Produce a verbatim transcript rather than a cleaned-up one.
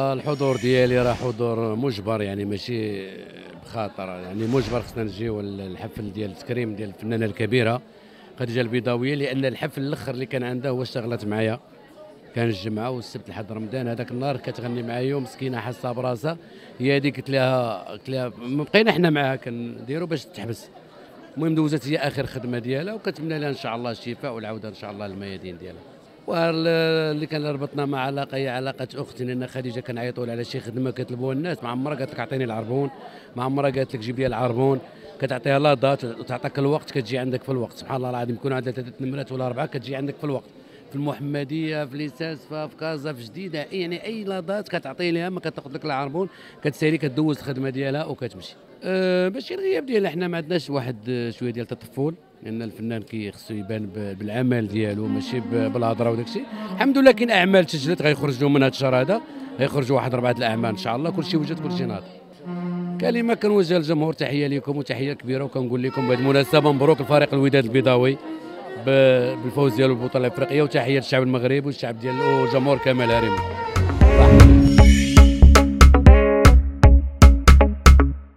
الحضور ديالي راه حضور مجبر، يعني ماشي بخاطر، يعني مجبر خصنا نجيو الحفل ديال التكريم ديال الفنانه الكبيره خديجه البيضاويه، لان الحفل الاخر اللي كان عندها هو اشتغلت معايا، كان الجمعه والسبت لحد رمضان. هذاك النهار كتغني معايا ومسكينه حاسه براسها، هي هذيك قلت لها قلت لها ما بقينا حنا معاها كنديروا باش تحبس. المهم دوزت هي اخر خدمه ديالها، وكنتمنى لها ان شاء الله الشفاء والعوده ان شاء الله للميادين ديالها. واللي كان ربطنا مع علاقه هي علاقه اختي، لان خديجه كنعيطوا لها على شي خدمه كيطلبوها الناس، ما عمرها قالت لك اعطيني العربون، ما عمرها قالت لك جيب لي العربون، كتعطيها لا دات وتعطيك الوقت كتجي عندك في الوقت. سبحان الله العظيم، يكون عندها ثلاثه نمرات ولا اربعه كتجي عندك في الوقت، في المحمديه، في ليسانس، في كازا، في جديده، يعني اي لاضات كتعطي لها، ما كتاخذ لك العربون، كتسالي كدوز الخدمه ديالها وكتمشي. أه باش الغياب ديالنا حنا ما عندناش واحد شويه ديال التطفل، لان الفنان كي خصو يبان بالعمل ديالو ماشي بالهضره وداك الشيء. الحمد لله كاين اعمال تسجلت غيخرجوا من هذا الشهر هذا، غيخرجوا واحد اربعه الاعمال ان شاء الله، كلشي وجد كلشي ناض. كلمه كنوجه للجمهور، تحيه لكم وتحيه كبيره، وكنقول لكم بهذه المناسبه مبروك الفريق الوداد البيضاوي بالفوز ديالو بالبطوله الافريقيه، وتحيه للشعب المغربي والشعب ديال الجمهور كامل هارمي.